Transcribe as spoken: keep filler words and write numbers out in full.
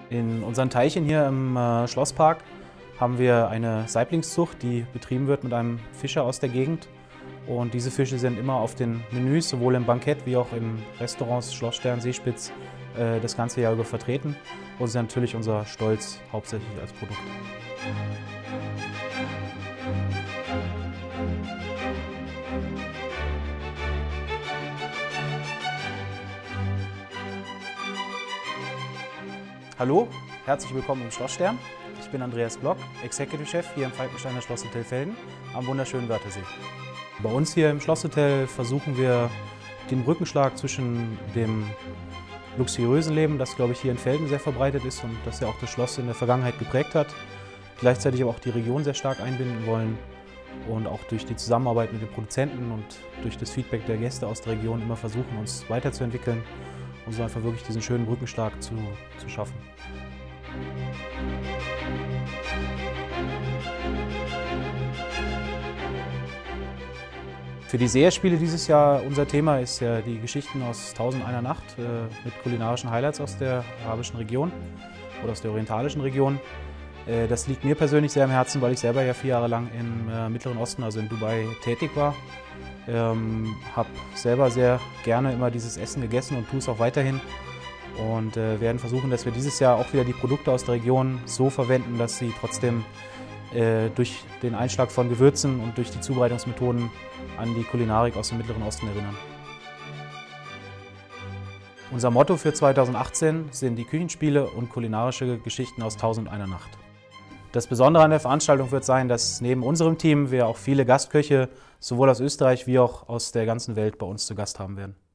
In unseren Teichen hier im äh, Schlosspark haben wir eine Saiblingszucht, die betrieben wird mit einem Fischer aus der Gegend. Und diese Fische sind immer auf den Menüs, sowohl im Bankett wie auch im Restaurants Schlossstern, Seespitz, äh, das ganze Jahr über vertreten. Und sind natürlich unser Stolz hauptsächlich als Produkt. Hallo, herzlich willkommen im Schlossstern. Ich bin Andreas Block, Executive Chef hier im Falkensteiner Schlosshotel Velden am wunderschönen Wörthersee. Bei uns hier im Schlosshotel versuchen wir den Brückenschlag zwischen dem luxuriösen Leben, das glaube ich hier in Velden sehr verbreitet ist und das ja auch das Schloss in der Vergangenheit geprägt hat, gleichzeitig aber auch die Region sehr stark einbinden wollen und auch durch die Zusammenarbeit mit den Produzenten und durch das Feedback der Gäste aus der Region immer versuchen, uns weiterzuentwickeln und so einfach wirklich diesen schönen Brückenschlag zu, zu schaffen. Für die Seherspiele dieses Jahr, unser Thema ist ja die Geschichten aus Tausend und einer Nacht äh, mit kulinarischen Highlights aus der arabischen Region oder aus der orientalischen Region. Äh, das liegt mir persönlich sehr am Herzen, weil ich selber ja vier Jahre lang im äh, Mittleren Osten, also in Dubai, tätig war. Ähm, habe selber sehr gerne immer dieses Essen gegessen und tue es auch weiterhin. Und äh, werden versuchen, dass wir dieses Jahr auch wieder die Produkte aus der Region so verwenden, dass sie trotzdem äh, durch den Einschlag von Gewürzen und durch die Zubereitungsmethoden an die Kulinarik aus dem Mittleren Osten erinnern. Unser Motto für zweitausendachtzehn sind die Küchenspiele und kulinarische Geschichten aus Tausend und einer Nacht. Das Besondere an der Veranstaltung wird sein, dass neben unserem Team wir auch viele Gastköche sowohl aus Österreich wie auch aus der ganzen Welt bei uns zu Gast haben werden.